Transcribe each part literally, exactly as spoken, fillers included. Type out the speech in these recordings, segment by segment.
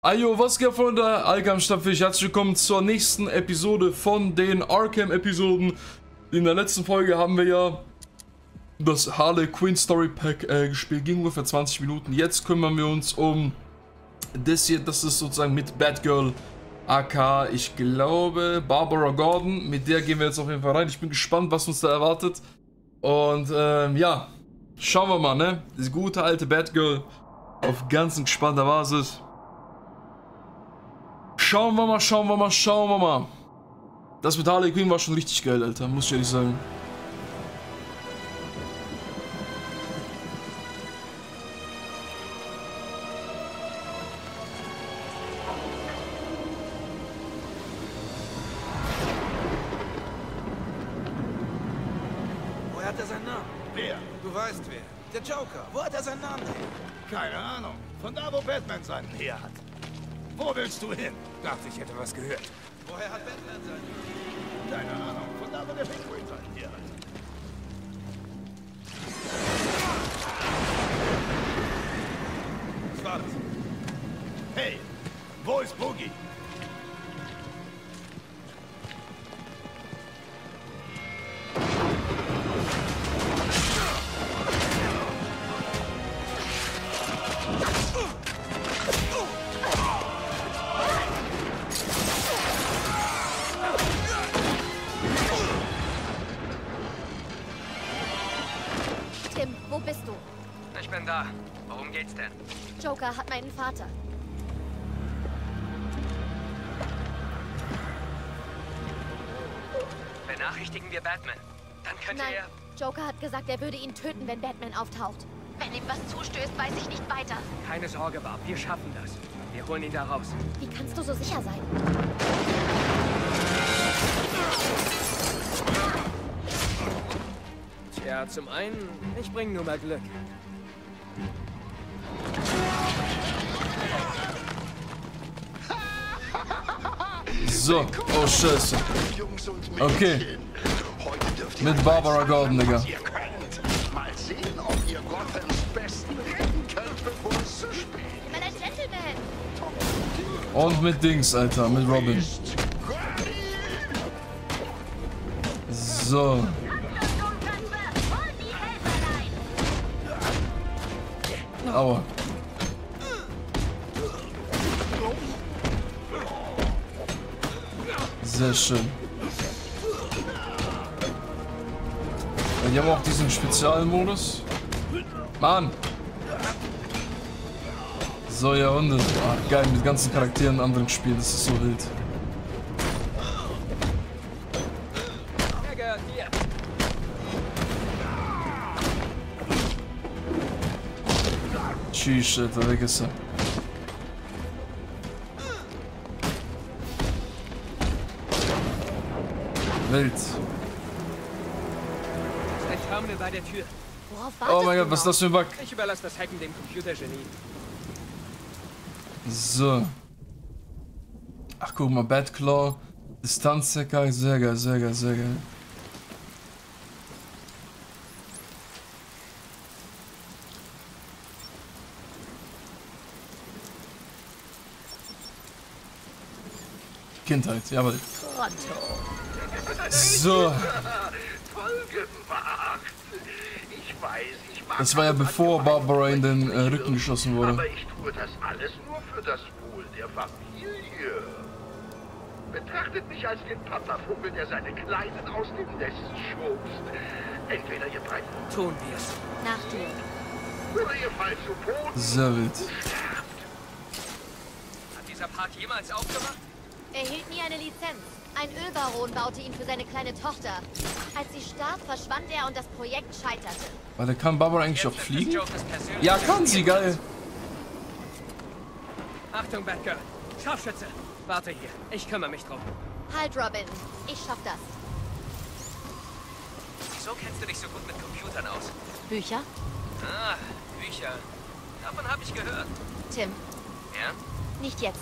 Ayo, was geht von der Arkham Stadtfisch? Herzlich willkommen zur nächsten Episode von den Arkham-Episoden. In der letzten Folge haben wir ja das Harley Quinn Story Pack äh, gespielt, ging ungefähr zwanzig Minuten. Jetzt kümmern wir uns um das hier, das ist sozusagen mit Batgirl, aka, ich glaube, Barbara Gordon. Mit der gehen wir jetzt auf jeden Fall rein. Ich bin gespannt, was uns da erwartet. Und ähm, ja, schauen wir mal, ne? Die gute alte Batgirl auf ganz gespannter Basis. Schauen wir mal, schauen wir mal, schauen wir mal. Das mit Harley Quinn war schon richtig geil, Alter, muss ich ehrlich sagen. Woher hat er seinen Namen? Wer? Du weißt wer. Der Joker. Wo hat er seinen Namen her? Keine Ahnung. Von da, wo Batman seinen her hat. Wo willst du hin? Dachte, ich hätte was gehört. Woher hat Batman seinen? Keine Ahnung. Von da, wo der Pinguin seinen her hat. Was war das? Hey, wo ist Boogie? Tim, wo bist du? Ich bin da. Worum geht's denn? Joker hat meinen Vater. Benachrichtigen wir Batman. Dann könnte Nein, er... Joker hat gesagt, er würde ihn töten, wenn Batman auftaucht. Wenn ihm was zustößt, weiß ich nicht weiter. Keine Sorge, Barb. Wir schaffen das. Wir holen ihn da raus. Wie kannst du so sicher sein? Tja, zum einen, ich bringe nur mal Glück. So, oh Scheiße. Okay. Mit Barbara Gordon, Digga. Mal sehen, ob ihr Gothams besten retten könnt, bevor es zu spät Ich bin ein Gentleman. Und mit Dings, Alter, mit Robin. So. Aua. Sehr schön. Ja, die haben auch diesen Spezialmodus. Mann! So, ja, Hunde. Ah, geil, mit ganzen Charakteren in anderen Spielen, das ist so wild. Er gehört dir. Tschüss, Alter, weg ist er. Wild. Ein Terminal bei der Tür. Worauf wartest Oh mein du Gott, was ist noch? das für ein Bug? Ich überlasse das Hacken dem Computergenie. So. Ach, guck mal, Batclaw. Distanzhacker, sehr geil, sehr geil, sehr geil. Kindheit, jawohl. So. Toll gemacht. Ich weiß, ich mag... Das war ja bevor Barbara in den äh, Rücken geschossen wurde. Aber ich tue das alles nur für das Wohl der Familie. Betrachtet mich als den Papavogel, der seine Kleinen aus dem Nest schubst. Entweder ihr bleibt Tun wir's. Nach dir. oder ihr fallt zu Boden. Sehr wild. Hat dieser Part jemals aufgemacht? Er hielt nie eine Lizenz. Ein Ölbaron baute ihn für seine kleine Tochter. Als sie starb, verschwand er und das Projekt scheiterte. Warte, kann Barbara eigentlich auch Jetzt ist fliegen? es Jokers persönliches Ja, kann sie, geil. Achtung, Batgirl. Scharfschütze. Warte hier. Ich kümmere mich drum. Halt, Robin. Ich schaff das. Wieso kennst du dich so gut mit Computern aus? Bücher? Ah, Bücher. Davon habe ich gehört. Tim, Ja? nicht jetzt.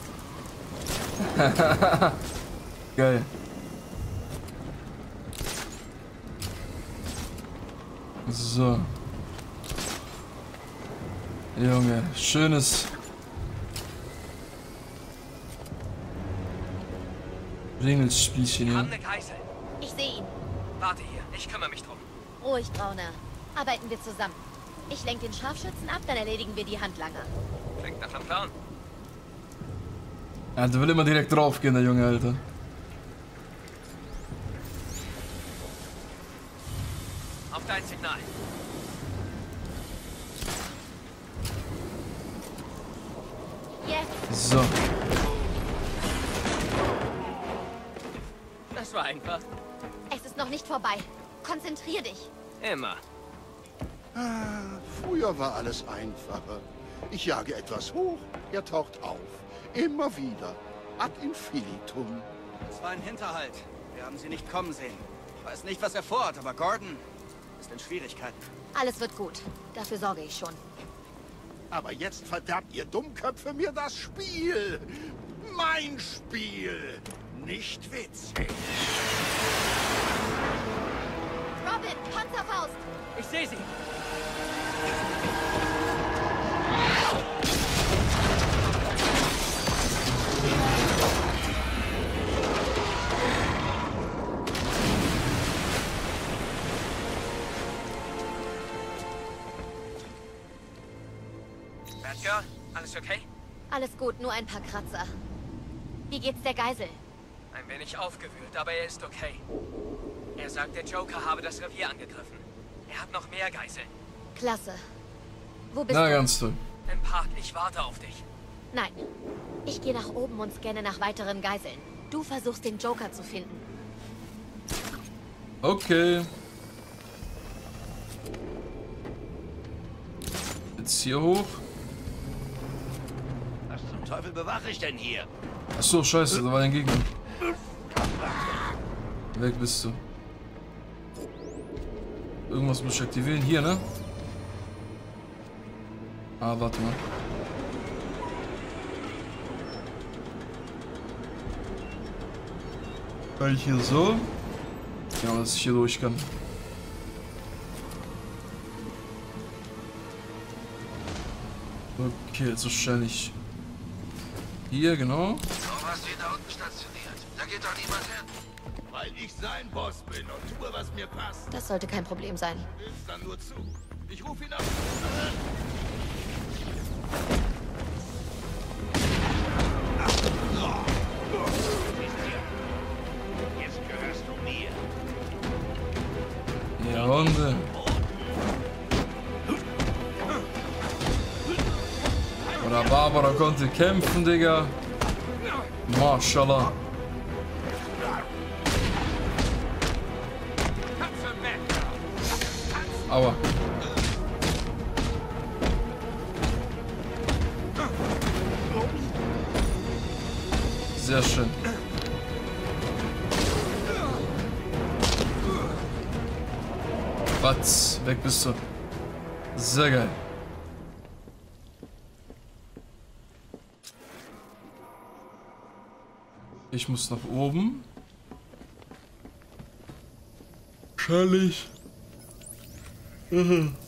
Geil. So. Junge, schönes Ringelsspielchen Wir haben hier. eine Geisel. Ich sehe ihn. Warte hier, ich kümmere mich drum. Ruhig, Brauner. Arbeiten wir zusammen. Ich lenke den Scharfschützen ab, dann erledigen wir die Handlanger. Klingt nach einem Plan. Ja, der will immer direkt draufgehen, der Junge, Alter. Auf dein Signal. Jetzt. So. Das war einfach. Es ist noch nicht vorbei. Konzentrier dich. Immer. Ah, früher war alles einfacher. Ich jage etwas hoch, er taucht auf. Immer wieder. Ad infinitum. Es war ein Hinterhalt. Wir haben sie nicht kommen sehen. Ich weiß nicht, was er vorhat, aber Gordon ist in Schwierigkeiten. Alles wird gut. Dafür sorge ich schon. Aber jetzt verderbt ihr Dummköpfe mir das Spiel. Mein Spiel. Nicht witzig. Robin, Panzerfaust! Ich sehe sie. Batgirl, alles okay? Alles gut, nur ein paar Kratzer. Wie geht's der Geisel? Ein wenig aufgewühlt, aber er ist okay. Er sagt, der Joker habe das Revier angegriffen. Er hat noch mehr Geiseln. Klasse. Wo bist Na, du? ganz toll. Im Park, ich warte auf dich. Nein. Ich gehe nach oben und scanne nach weiteren Geiseln. Du versuchst, den Joker zu finden. Okay. Jetzt hier hoch. Was zum Teufel bewache ich denn hier? Achso, scheiße, da war ein Gegner. Weg bist du. Irgendwas muss ich aktivieren. Hier, ne? Ah, warte mal. Kann ich hier so? Ja, dass ich hier durch kann. Okay, jetzt wahrscheinlich hier, genau. So was wie da unten stationiert. Da geht doch niemand hin. Weil ich sein Boss bin und tue, was mir passt. Das sollte kein Problem sein. Willst dann nur zu. Ich rufe ihn ab. Jetzt gehörst du mir. Ja, Hunde. Oder Barbara konnte kämpfen, Digga. Mashallah. Aua. Sehr schön. Batz, weg bist du. Sehr geil. Ich muss nach oben. Schallig. Mhm.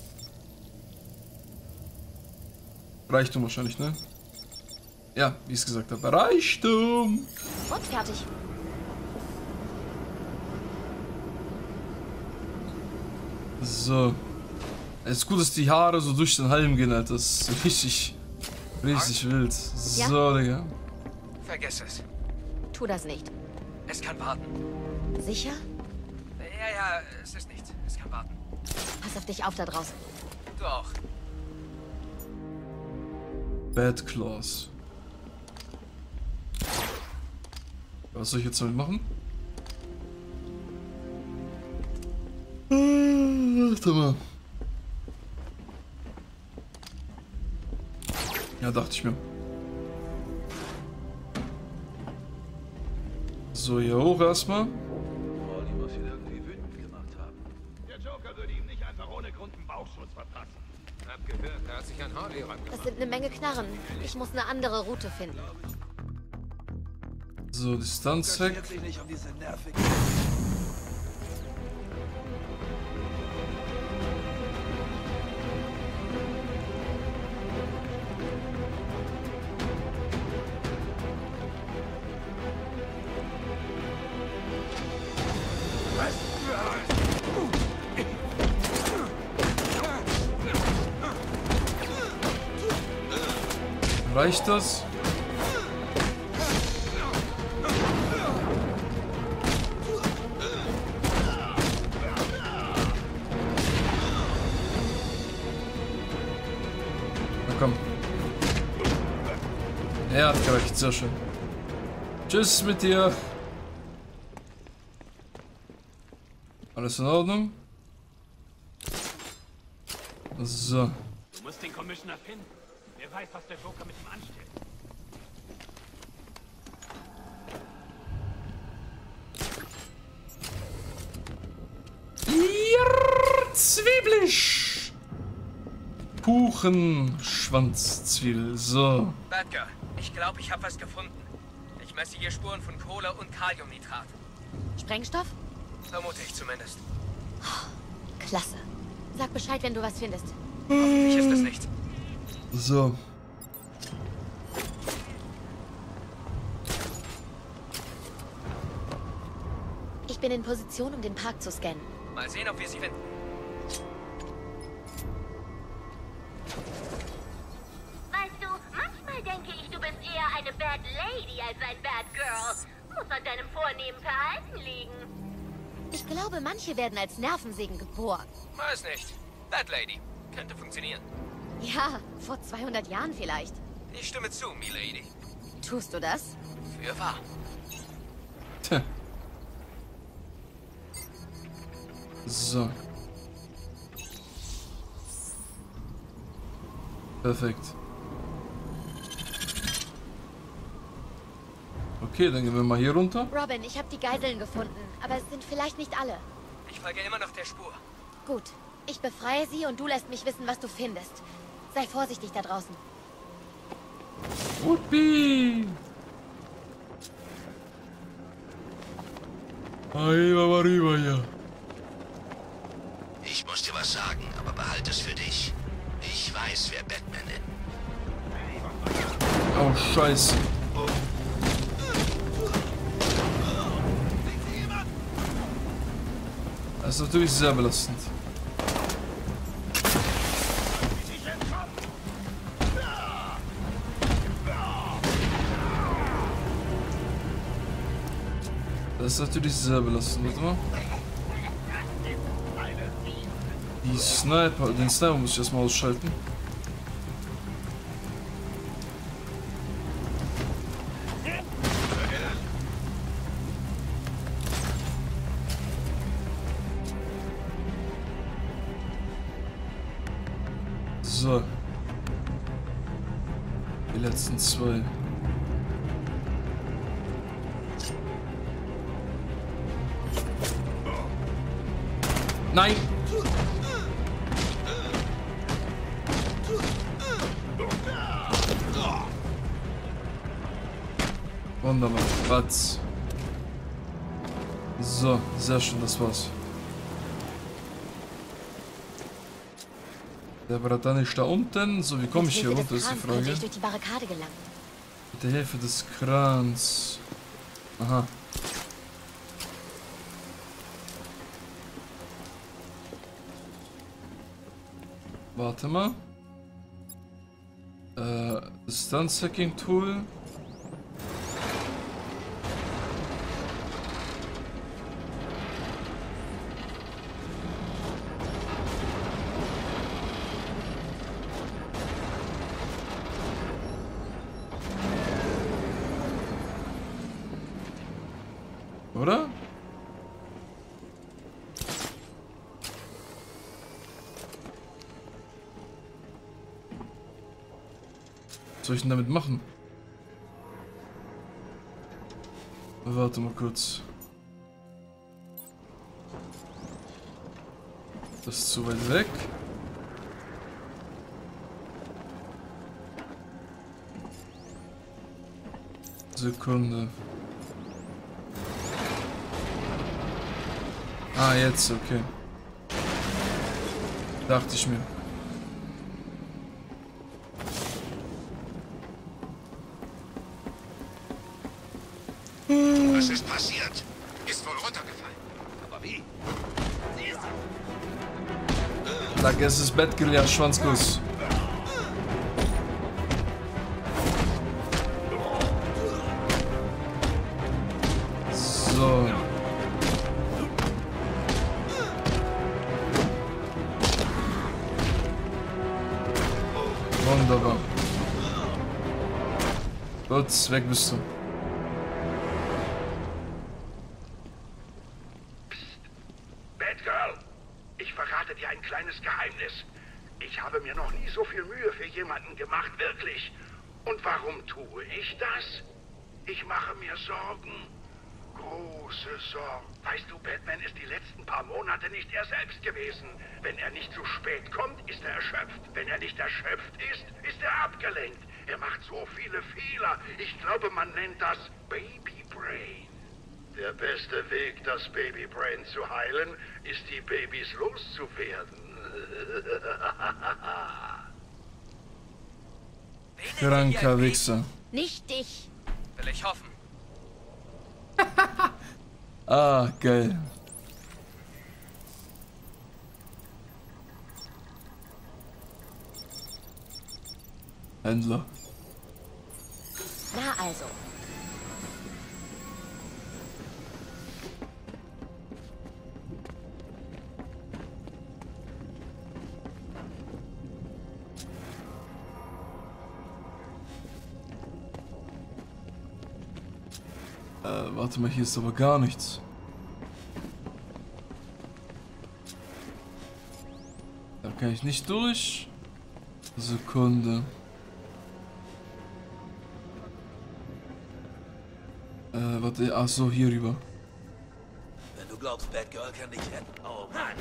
Reichtum wahrscheinlich, ne? Ja, wie ich es gesagt habe. Reichtum! Und fertig. So. Es ist gut, dass die Haare so durch den Halm gehen, Alter. Das ist richtig, richtig wild. So, Digga. Vergiss es. Tu das nicht. Es kann warten. Sicher? Ja, ja, es ist nichts. Es kann warten. Pass auf dich auf da draußen. Du auch. Bad Claws. Was soll ich jetzt damit machen? Äh, Warte mal. Ja, dachte ich mir. So, hier hoch erstmal. Pauli muss ihn irgendwie wütend gemacht haben. Der Joker würde ihm nicht einfach ohne Grund einen Bauchschuss verpassen. Hab gehört, er hat sich an Harley rangebracht. Das sind eine Menge Knarren. Ich muss eine andere Route finden. So, Distanz weg. sich nicht um diese nervigen... Reicht das? Na komm. Er hat gereicht, sehr schön. Tschüss mit dir. Alles in Ordnung? So. Du musst den Commissioner finden. Wer weiß, was der Joker mit ihm anstellt. Ja, zwiebelig. Kuchenschwanzzwiebel. So. Badger, ich glaube, ich habe was gefunden. Ich messe hier Spuren von Kohle und Kaliumnitrat. Sprengstoff? Vermute ich zumindest. Klasse. Sag Bescheid, wenn du was findest. Hoffentlich ist es nichts. So. Ich bin in Position, um den Park zu scannen. Mal sehen, ob wir sie finden. Weißt du, manchmal denke ich, du bist eher eine Bad Lady als ein Bad Girl. Muss an deinem vornehmen Verhalten liegen. Ich glaube, manche werden als Nervensägen geboren. Weiß nicht. Bad Lady. Könnte funktionieren. Ja, vor zweihundert Jahren vielleicht. Ich stimme zu, Milady. Tust du das? Für wahr. Tja. So. Perfekt. Okay, dann gehen wir mal hier runter. Robin, ich habe die Geiseln gefunden, aber es sind vielleicht nicht alle. Ich folge immer noch der Spur. Gut, ich befreie sie und du lässt mich wissen, was du findest. Sei vorsichtig da draußen. Uppi! Arriba, arriba, ja. Ich muss dir was sagen, aber behalte es für dich. Ich weiß, wer Batman ist. Oh, Scheiße. Das ist natürlich sehr belastend. Das ist natürlich sehr belastend, warte mal. Die Sniper, den Sniper muss ich erstmal ausschalten. So. Die letzten zwei. Nein! Wunderbar. Batz. So, sehr schön, das war's. Der Bratan ist da unten. So, wie komme ich hier runter, ist die Frage. Ich durch die Barrikade gelangen. Mit der Hilfe des Krans. Aha. Warte mal. Äh, Stun-Hacking-Tool. Oder? Was soll ich denn damit machen? Warte mal kurz. Das ist zu weit weg. Sekunde. Ah, jetzt, okay. Dachte ich mir. Was ist passiert? Ist wohl runtergefallen. Aber wie? Danke, es ist Batgirl, ja, Schwanzkuss. So. Wunderbar. Gut, weg bist du. Psst. Batgirl, ich verrate dir ein kleines Geheimnis. Ich habe mir noch nie so viel Mühe für jemanden gemacht, wirklich. Und warum tue ich das? Ich mache mir Sorgen. Große Sorgen. Weißt du, Batman ist die letzten paar Monate nicht er selbst gewesen. Wenn er nicht zu spät kommt, ist er erschöpft. Wenn er nicht erschöpft ist, ist er abgelenkt. Er macht so viele Fehler. Ich glaube, man nennt das Baby Brain. Der beste Weg, das Baby Brain zu heilen, ist, die Babys loszuwerden. Kranker Wichser. Nicht dich. Will ich hoffen. Ah, geil. Händler. Na also. Äh, warte mal, hier ist aber gar nichts. Da kann ich nicht durch. Sekunde. Äh, warte, ach so, hier rüber. Wenn du glaubst, Batgirl kann dich retten. Oh Mann,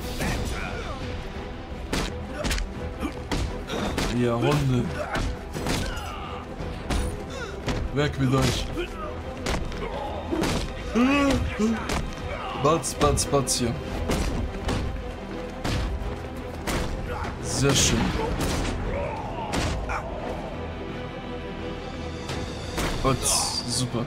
Ja, Hunde. Weg mit euch. Batz, batz, batz hier. Sehr schön. Batz, super.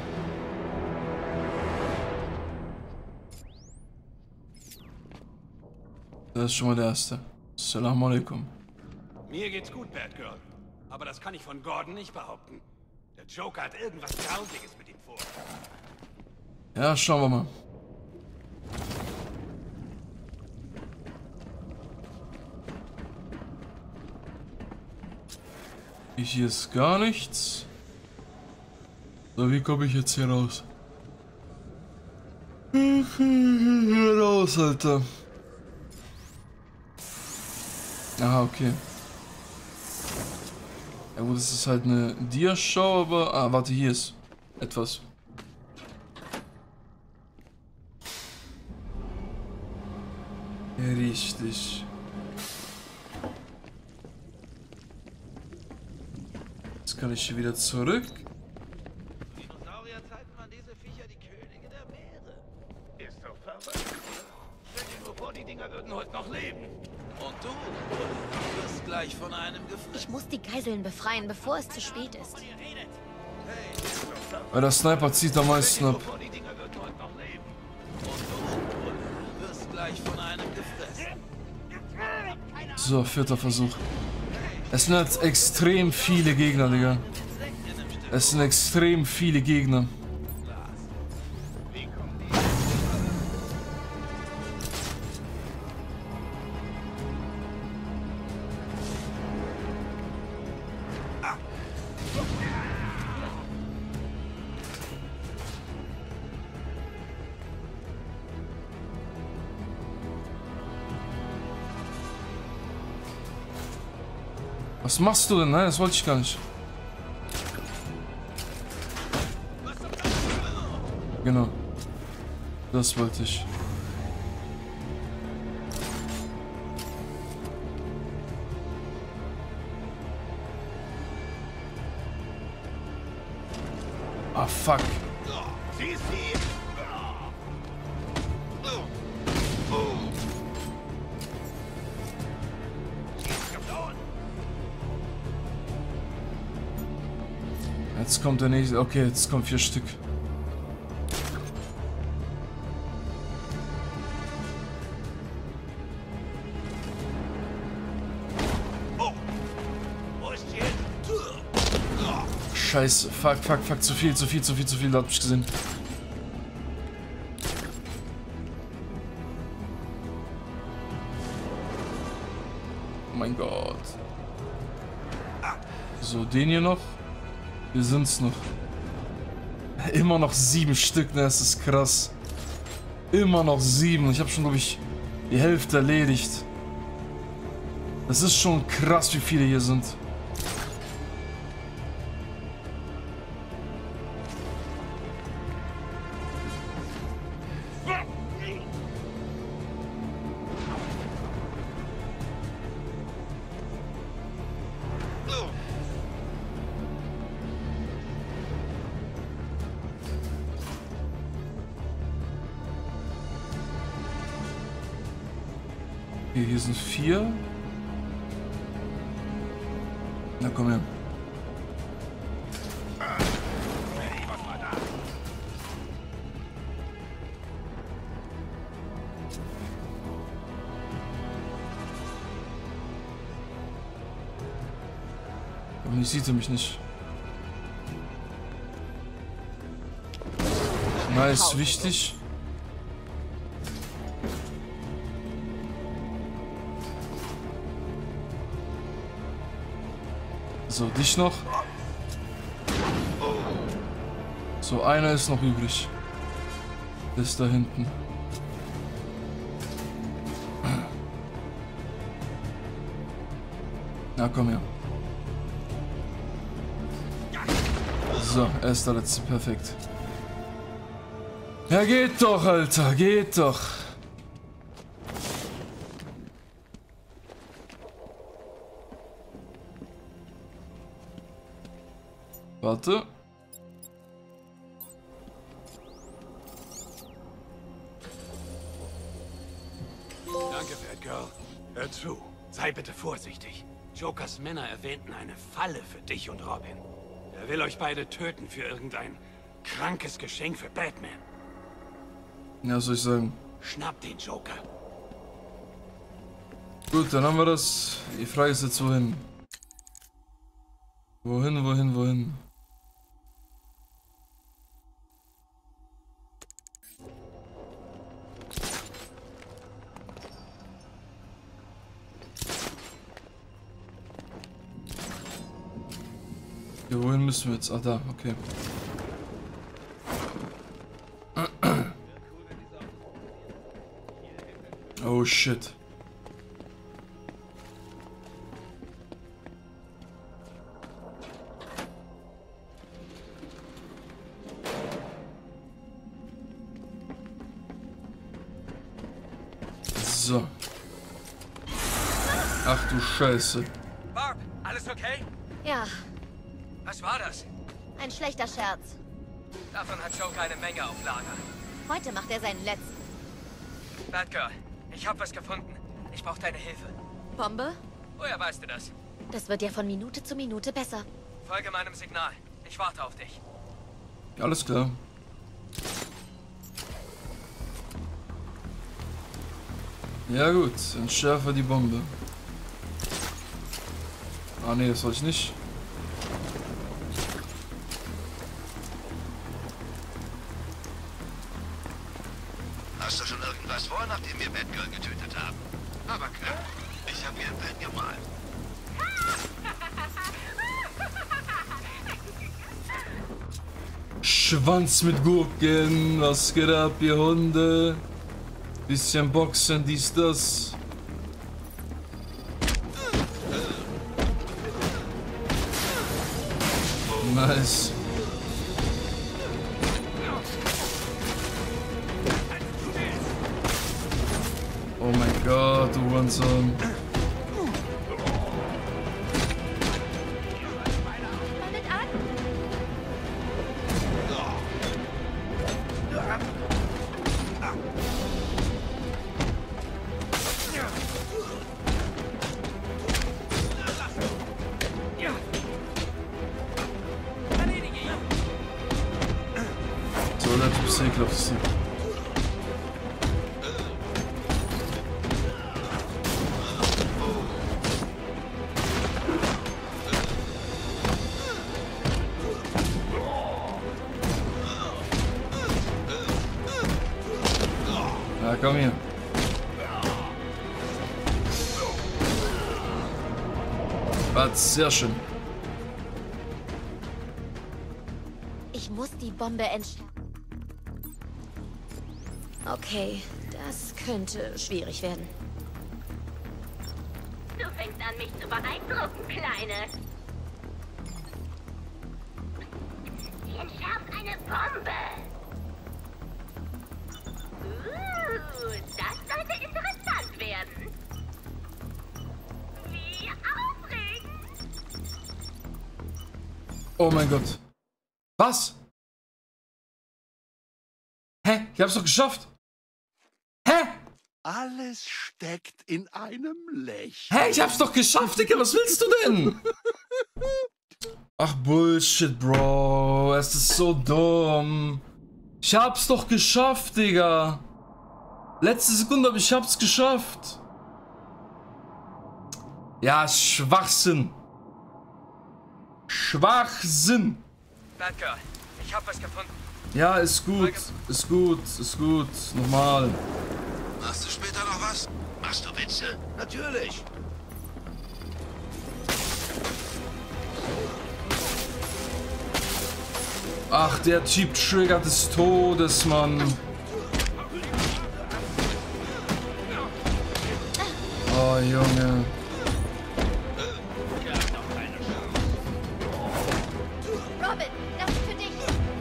Das ist schon mal der erste. Assalamu alaikum. Mir geht's gut, Batgirl. Aber das kann ich von Gordon nicht behaupten. Der Joker hat irgendwas Grausliches mit ihm vor. Ja, schauen wir mal. Hier ist gar nichts. So, wie komme ich jetzt hier raus? Hier raus, Alter. Aha, okay. Ja gut, es ist halt eine Dia-Show, aber... Ah, warte, hier ist etwas. Richtig. Jetzt kann ich hier wieder zurück. In Dinosaurierzeiten waren diese Viecher die Könige der Meere. Ist doch verrückt. Stell dir nur vor, die Dinger würden heute noch leben. Und du wirst gleich von einem gefressen. Ich muss die Geiseln befreien, bevor es zu spät ist. Weil der Sniper zieht am meisten ab. Vor, die Dinger würden heute noch leben. Und du wirst gleich von einem gefressen. So, vierter Versuch. Es sind jetzt extrem viele Gegner, Digga. Es sind extrem viele Gegner. Was machst du denn? Nein, das wollte ich gar nicht. Genau. Das wollte ich. Ah, fuck. Jetzt kommt der nächste. Okay, jetzt kommen vier Stück. Scheiße. Fuck, fuck, fuck. Zu viel, zu viel, zu viel, zu viel. Da hab ich gesehen. mein Gott. So, den hier noch. Wir sind's noch. Immer noch sieben Stück, ne? Das ist krass. Immer noch sieben. Ich habe schon, glaube ich, die Hälfte erledigt. Das ist schon krass, wie viele hier sind. Okay, hier sind vier. Na komm her. Aber nicht sieht er mich nicht. Nice, wichtig. So, dich noch. So, einer ist noch übrig. Der ist da hinten. Na, komm her. So, er ist der letzte. Perfekt. Ja, geht doch, Alter. Geht doch. Warte. Danke, Batgirl. Hör zu. Sei bitte vorsichtig. Jokers Männer erwähnten eine Falle für dich und Robin. Er will euch beide töten für irgendein krankes Geschenk für Batman. Ja, was soll ich sagen? Schnapp den Joker. Gut, dann haben wir das. Die Frage ist jetzt wohin? Wohin, wohin, wohin? Ja, wohin müssen wir jetzt? Ah, da, okay. Oh shit. So. Ach du Scheiße. Barb, alles okay? Ja, Was war das? ein schlechter Scherz. Davon hat Joker eine Menge auf Lager. Heute macht er seinen letzten. Batgirl, ich habe was gefunden. Ich brauche deine Hilfe. Bombe? Woher weißt du das? Das wird ja von Minute zu Minute besser. Folge meinem Signal. Ich warte auf dich. Alles klar. Ja gut, entschärfe die Bombe. Ah ne, das soll ich nicht. Hast du schon irgendwas vor, nachdem wir Batgirl getötet haben? Aber klar, ich habe mir ein Bild gemalt. Schwanz mit Gurken, was geht ab, ihr Hunde? Bisschen Boxen, dies, das. Nice. Oh mein Gott, du Hurensohn. So, der Typ ist ekelhaft. Ja, komm hier. Was? Sehr schön. Ich muss die Bombe entschärfen. Okay, das könnte schwierig werden. Du fängst an, mich zu beeindrucken, Kleine. Sie entschärft eine Bombe. Uh, das sollte interessant werden. Wie aufregend. Oh mein Gott. Was? Hä? Ich hab's doch geschafft. Hä? Alles steckt in einem Lächeln. Hä? Ich hab's doch geschafft, Digga. Was willst du denn? Ach, Bullshit, Bro. Es ist so dumm. Ich hab's doch geschafft, Digga. Letzte Sekunde, aber ich hab's geschafft. Ja, Schwachsinn. Schwachsinn. Batgirl, ich hab was gefunden. Ja, ist gut. Ist gut. Ist gut. Nochmal. Machst du später noch was? Machst du Witze? Natürlich. Ach, der Typ triggert des Todes, Mann. Oh, Junge. Robin, das ist für dich.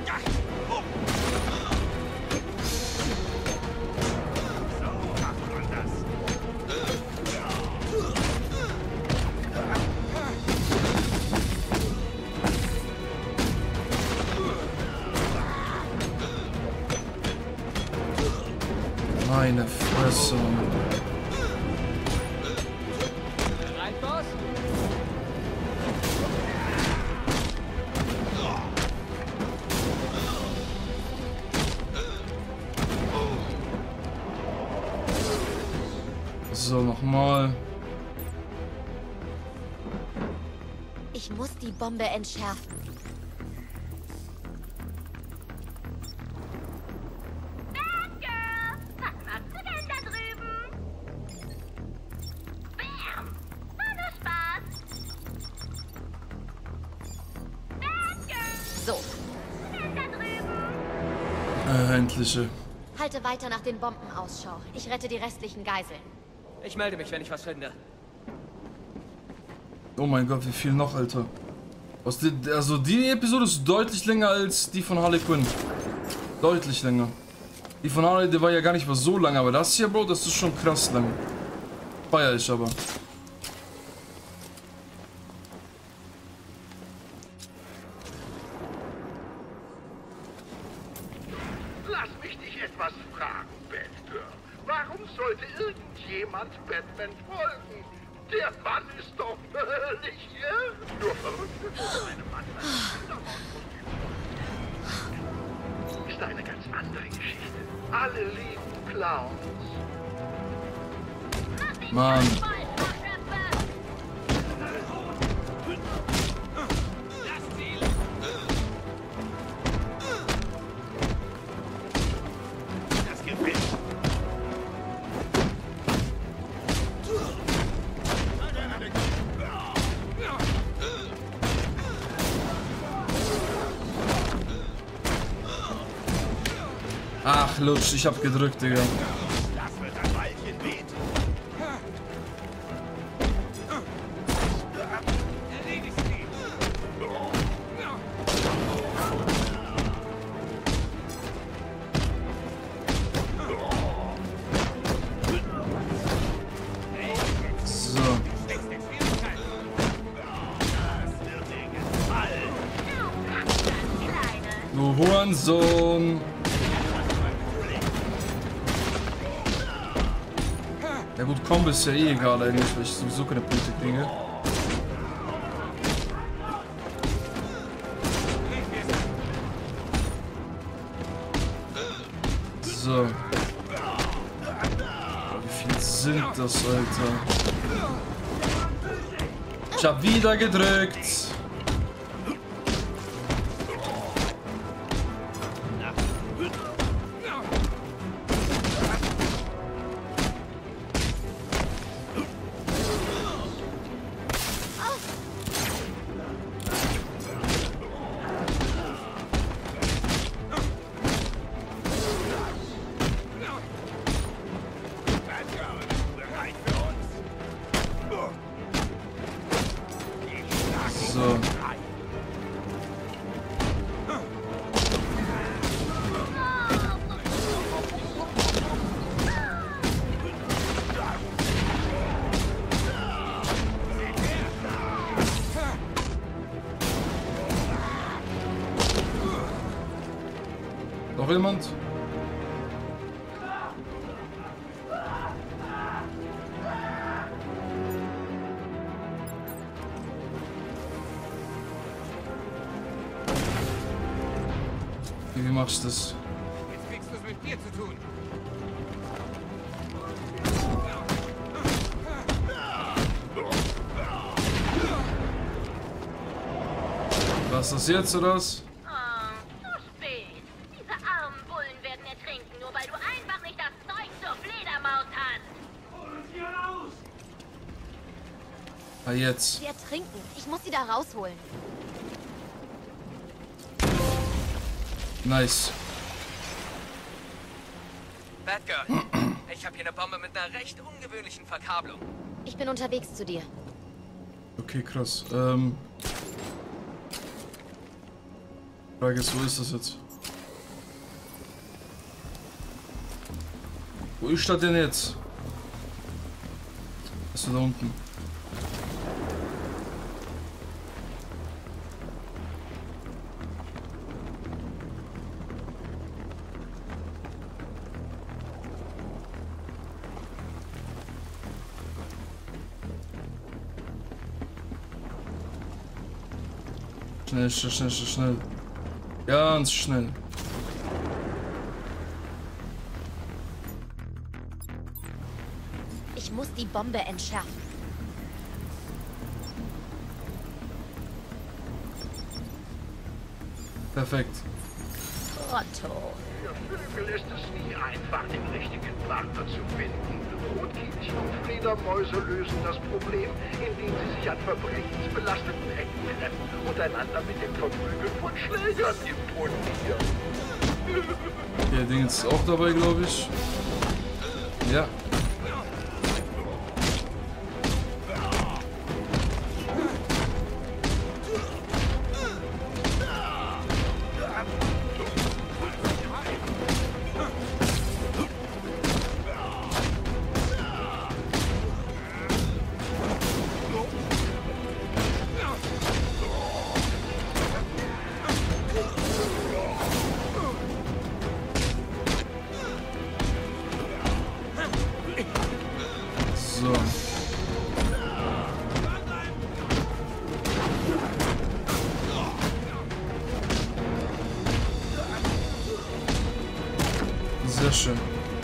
Meine Fresse. Bereit, Boss? So, nochmal. Ich muss die Bombe entschärfen. Batgirl, was machst du denn da drüben? Bam! War nur Spaß. Batgirl, So, denn da drüben? Äh, endliche. halte weiter nach den Bomben Ausschau. Ich rette die restlichen Geiseln. Ich melde mich, wenn ich was finde. Oh mein Gott, wie viel noch, Alter. Aus die, also die Episode ist deutlich länger als die von Harley Quinn. Deutlich länger. Die von Harley, die war ja gar nicht mal so lang, aber das hier, Bro, das ist schon krass lang. Feier ich aber. Lass mich dich etwas fragen, Batgirl. Warum sollte irgendjemand Batman folgen? Der Mann ist doch völlig irre. Nur Verrückte von einem Mann. Ist eine ganz andere Geschichte. Alle lieben Clowns. Mann. Das gefällt. Ach, Lutsch, ich hab gedrückt, Digga. Das wird ein Weilchen wehtun. Erledigt sie. So. Du Hurensohn. Ja gut, Combo ist ja eh egal eigentlich, weil ich sowieso keine Punkte kriege. So. Wie viel sind das, Alter? Ich hab wieder gedrückt. Noch jemand? Wie machst du das? Jetzt kriegst du es mit mir zu tun. Was ist das jetzt, oder was? Oh, zu spät. Diese armen Bullen werden ertrinken, nur weil du einfach nicht das Zeug zur Fledermaus hast. Ah, jetzt. Sie ertrinken. Ich muss sie da rausholen. Nice. Batgirl, ich habe hier eine Bombe mit einer recht ungewöhnlichen Verkabelung. Ich bin unterwegs zu dir. Okay, krass. Ähm. Frage ist, wo ist das jetzt? Wo ist das denn jetzt? Ist da unten? Schnell, schnell, schnell, schnell, schnell. Ganz schnell. Ich muss die Bombe entschärfen. Perfekt. Otto. Für Vögel ist es nie einfach, den richtigen Partner zu finden. Rotkehlchen und Fledermäuse lösen das Problem, indem sie sich an verbrechensbelasteten Ecken treffen und einander mit dem Verprügeln von Schlägern imponieren. Der Ding ist auch dabei, glaube ich. Ja. So. Sehr schön.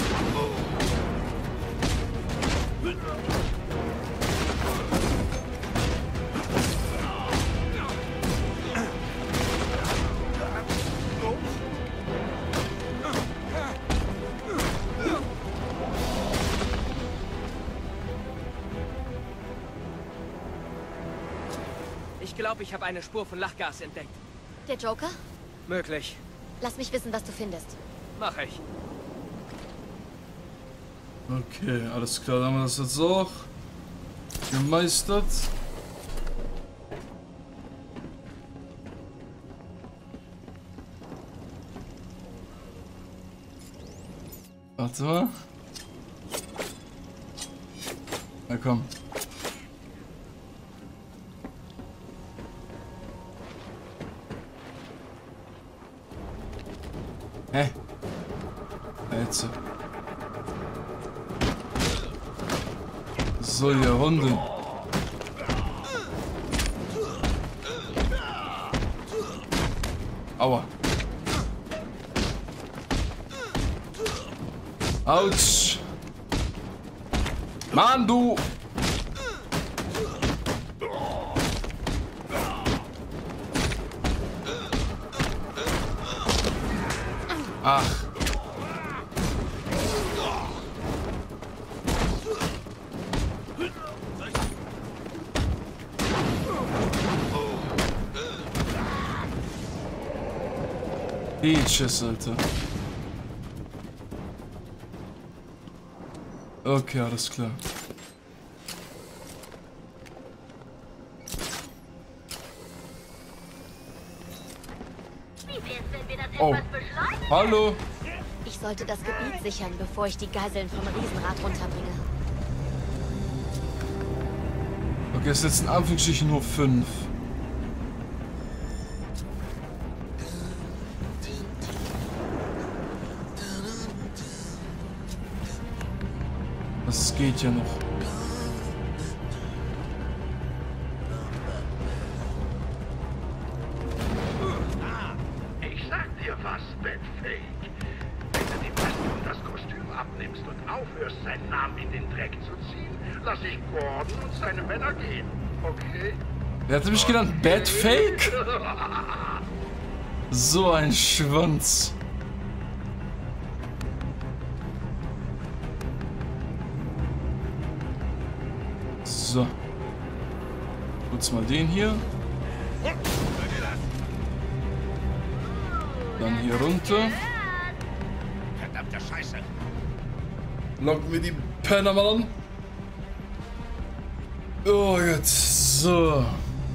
Ich glaube, ich habe eine Spur von Lachgas entdeckt. Der Joker? Möglich. Lass mich wissen, was du findest. Mach ich. Okay, alles klar, dann haben wir das jetzt auch gemeistert. Warte mal. Na komm. Hä? Jetzt. So, ihr Hunde. Aua. Autsch. Mann, du. Ach. Peaches, Alter. Okay, alles klar. Oh. Hallo. Ich sollte das Gebiet sichern, bevor ich die Geiseln vom Riesenrad runterbringe. Okay, es sind jetzt in Anführungsstrichen nur fünf. Das geht ja noch. Ich sag dir was, Batfake. Wenn du die Maske und das Kostüm abnimmst und aufhörst, seinen Namen in den Dreck zu ziehen, lass ich Gordon und seine Männer gehen. Okay? Wer hat mich genannt? Batfake? So ein Schwanz. So. Kurz mal den hier. Dann hier runter. Verdammte Scheiße. Locken wir die Penner mal an. Oh Gott. So.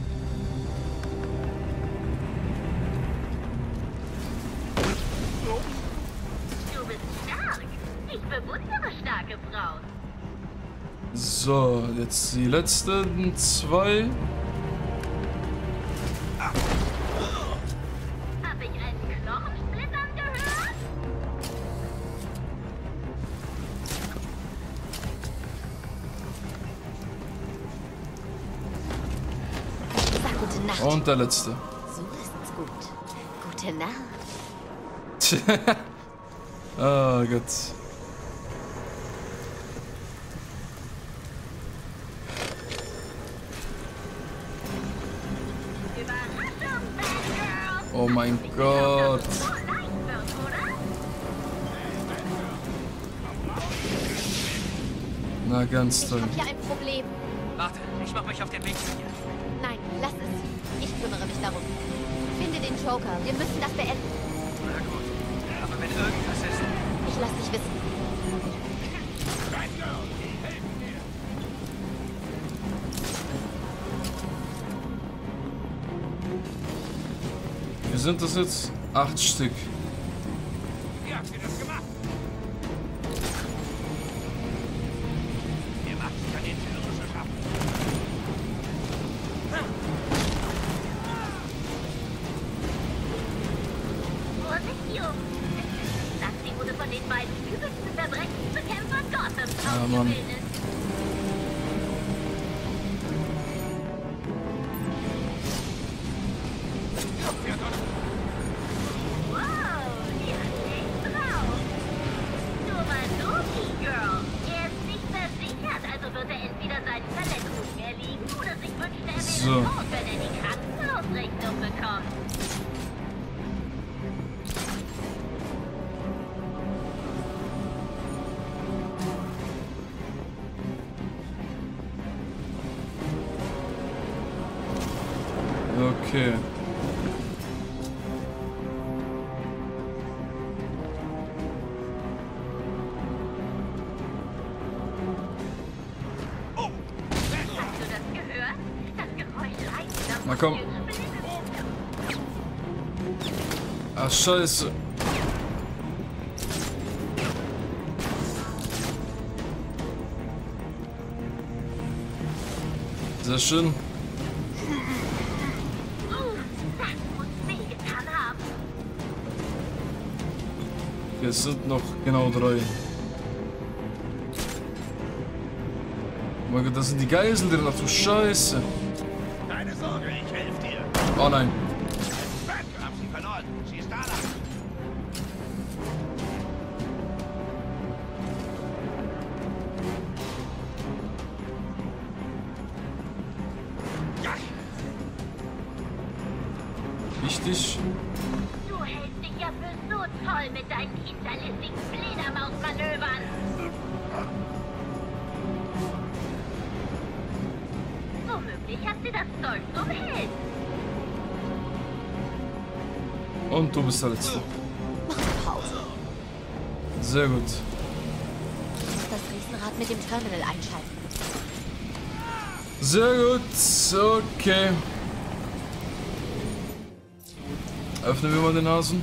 Du bist stark. Ich bewundere starke Frauen. So, jetzt die letzten zwei. Hab ich einen Knochensplittern gehört? Sag gute Nacht. Und der letzte. So ist's gut. Gute Nacht. Oh Gott. Überraschung, Bad Girl. Oh mein Gott. So leicht wird, oder? Na, ganz Ich toll. habe hier ein Problem. Warte, ich mach mich auf den Weg zu dir. Nein, lass es. Ich kümmere mich darum. Finde den Joker. Wir müssen das beenden. Na gut. Aber wenn irgendwas ist... Ich lass dich wissen. Wie sind das jetzt? Acht Stück. Wie habt ihr das gemacht? Ihr macht kaninchen schaffen. Vorsicht, Jungs. Das sie wurde von den beiden übelsten Verbrechensbekämpfern Gothams Ja, Mann. ausgebildet. Wow, die hat echt drauf. Nur mal so, Girl. Er ist nicht versichert, also wird er entweder seinen Verletzungen erliegen oder sich wünscht, er wäre So. tot, wenn er die Krankenhausrechnung bekommt. Okay. Hast du das gehört? Das Geräusch reicht nach Na komm. Ach, scheiße. Sehr schön. Das muss wehgetan haben. Es sind noch genau drei. Oh mein Gott, das sind die Geiseln drin. Ach du Scheiße. Keine Sorge, ich helfe dir. Oh nein. Bad, wir haben sie verloren. Sie ist da lang. Ja, Wichtig. Du hältst dich ja für so toll mit deinen hinterlistigen Fledermausmanövern. Womöglich hat sie das Zeug zum Held. Und du bist der Letzte. Mach eine Pause. Sehr gut. Ich muss das Riesenrad mit dem Terminal einschalten. Sehr gut. Okay. Öffnen wir mal den Hasen.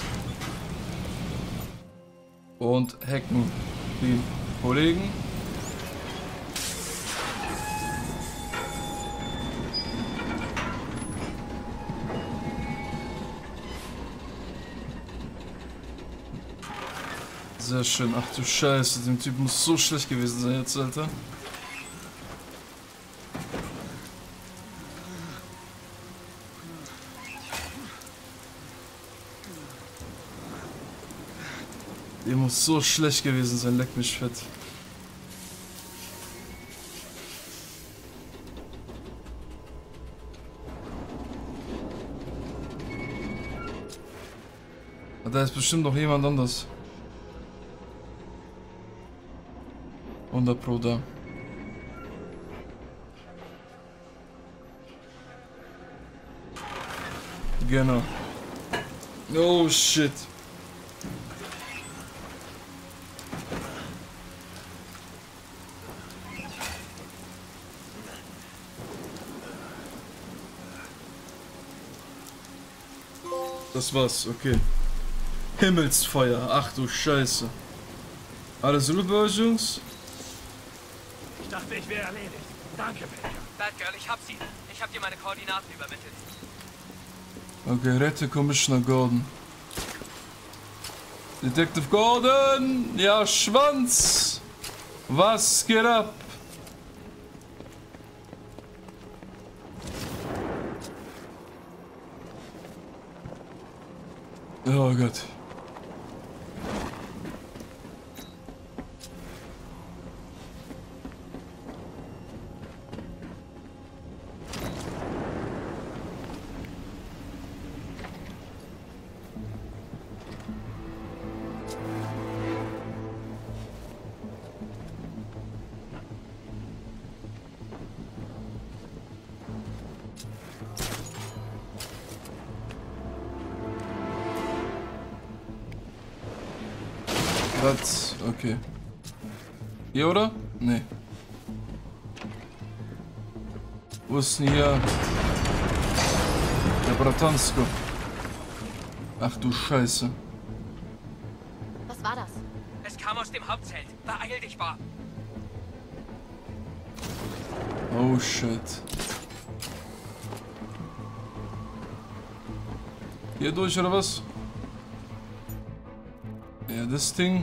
Und hacken die Kollegen. Sehr schön. Ach du Scheiße, dem Typ muss so schlecht gewesen sein jetzt, Alter. Dem muss so schlecht gewesen sein, leck mich fett. Da ist bestimmt noch jemand anders. hundert Pro da. Genau. Oh shit. Das war's, okay. Himmelsfeuer, ach du Scheiße. Alles rüber, Jungs? Ich dachte, ich wäre erledigt. Danke, Batgirl. Batgirl, ich hab sie. Ich hab dir meine Koordinaten übermittelt. Okay, rette Commissioner Gordon. Detective Gordon! Ja, Schwanz! Was geht ab? Oh Gott. Was? Okay. Hier, oder? Nee. Wo ist denn hier der Bratansko? Ach du Scheiße. Was war das? Es kam aus dem Hauptzelt. Beeil dich, Bob. Oh shit. Hier durch oder was? Ja, das Ding.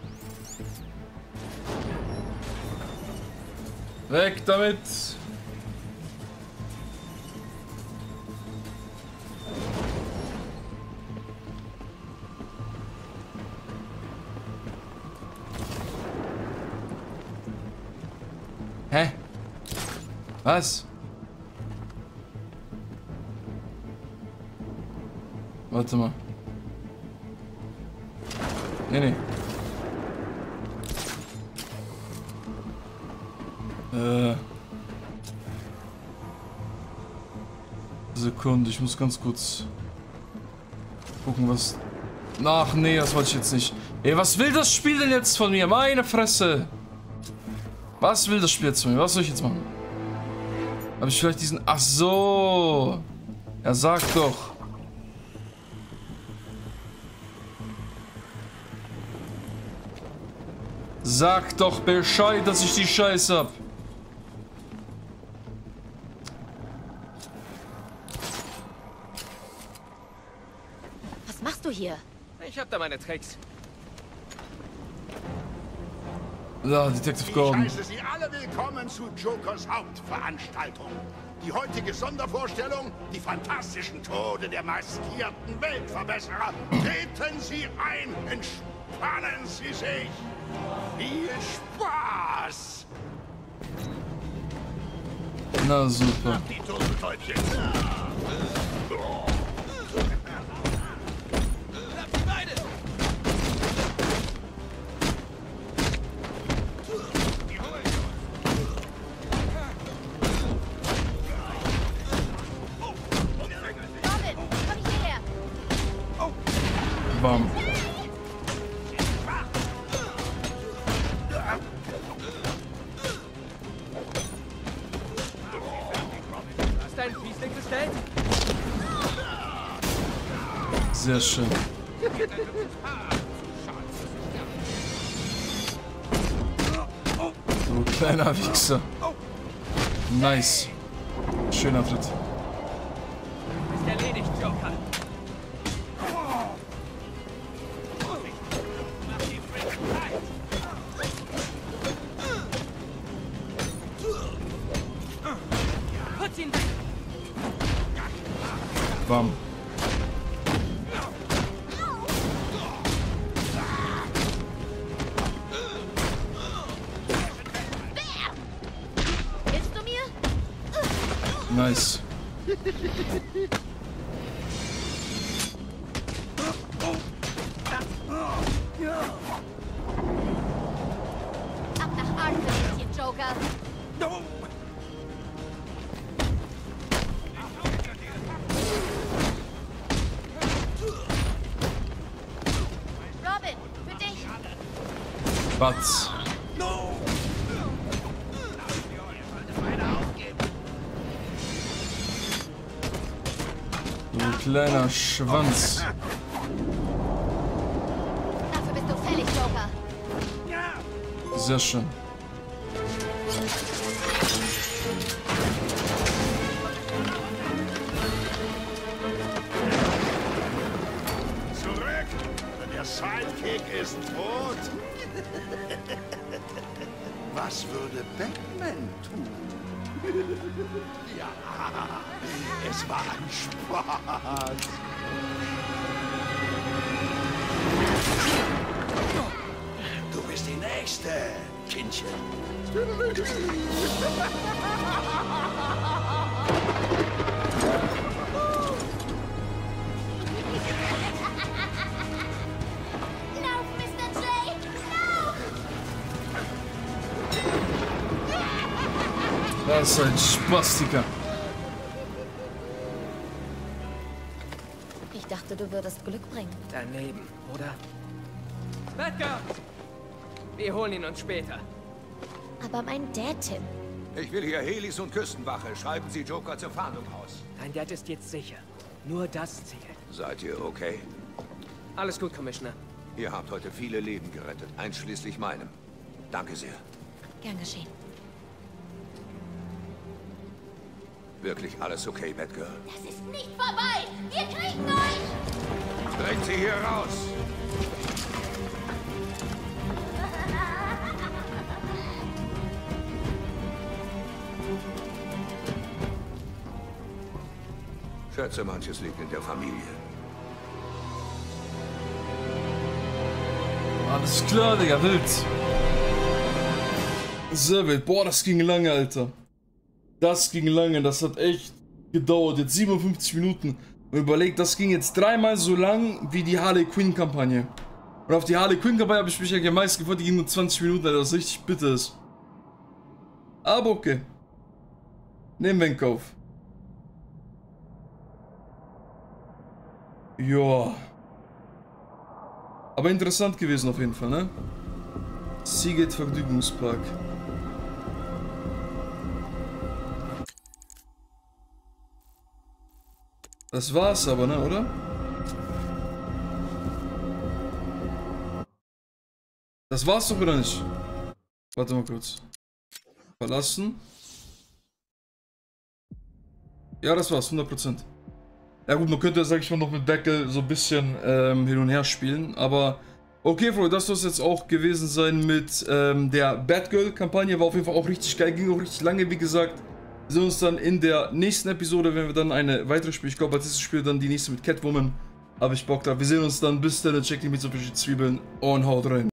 Weg damit! Hä? Was? Warte mal. Nee, nee. Äh. Sekunde, ich muss ganz kurz gucken, was... Ach nee, das wollte ich jetzt nicht. Ey, was will das Spiel denn jetzt von mir? Meine Fresse! Was will das Spiel jetzt von mir? Was soll ich jetzt machen? Habe ich vielleicht diesen... Ach so! Er sagt doch... Sag doch Bescheid, dass ich die Scheiße hab. Was machst du hier? Ich hab da meine Tricks. Ja, Detective Gordon. Ich heiße Sie alle willkommen zu Jokers Hauptveranstaltung. Die heutige Sondervorstellung, die fantastischen Tode der maskierten Weltverbesserer. Treten Sie ein, entspannen Sie sich. Viel Spaß! Na super. Die Turteltäubchen. Bam. Hast du einen Fiesling gestellt? Sehr schön. Du kleiner Wichser. Nice. Schöner Tritt. Ist erledigt, Joker. Bam. Hilfst du mir? Nice. Ab nach Arkham, Team Joker. Robin, für dich. Batz. Du kleiner Schwanz. Dafür bist du fällig, Joker. Sehr schön. Zurück! Der Sidekick ist tot. Was würde Batman tun? Ja, es war ein Spaß. Du bist die Nächste, Kindchen. Lauf, Mister J! Lauf! Das ist ein Spastiker. Ich dachte, du würdest Glück bringen. Daneben, oder? Batgirl! Wir holen ihn uns später. Aber mein Dad, Tim. Ich will hier Helis und Küstenwache. Schreiben Sie Joker zur Fahndung aus. Dein Dad ist jetzt sicher. Nur das zählt. Seid ihr okay? Alles gut, Commissioner. Ihr habt heute viele Leben gerettet, einschließlich meinem. Danke sehr. Gern geschehen. Wirklich alles okay, Batgirl? Das ist nicht vorbei! Wir kriegen euch! Bringt sie hier raus! Schätze, manches liegt in der Familie. Alles klar, Digga, wild. Sehr wild. Boah, das ging lange, Alter. Das ging lange, das hat echt gedauert. Jetzt siebenundfünfzig Minuten. Und überlegt, das ging jetzt dreimal so lang wie die Harley Quinn Kampagne. Und auf die Harley Quinn Kampagne habe ich mich eigentlich am meisten gefreut. Die ging nur zwanzig Minuten, Alter, was richtig bitter ist. Aber okay. Nehmen wir in Kauf. Ja. Aber interessant gewesen auf jeden Fall, ne? Seagate Vergnügungspark. Das war's aber, ne, oder? Das war's doch, oder nicht? Warte mal kurz. Verlassen. Ja, das war's, hundert Prozent. Ja gut, man könnte, sag ich mal, noch mit Batgirl so ein bisschen ähm, hin und her spielen, aber okay, Freunde, das soll es jetzt auch gewesen sein mit ähm, der Batgirl-Kampagne. War auf jeden Fall auch richtig geil, ging auch richtig lange, wie gesagt. Wir sehen uns dann in der nächsten Episode, wenn wir dann eine weitere Spiel, ich glaube, als nächstes Spiel dann die nächste mit Catwoman. Habe ich Bock drauf. Wir sehen uns dann, bis dann, checkt die mit so Zwiebeln und haut rein.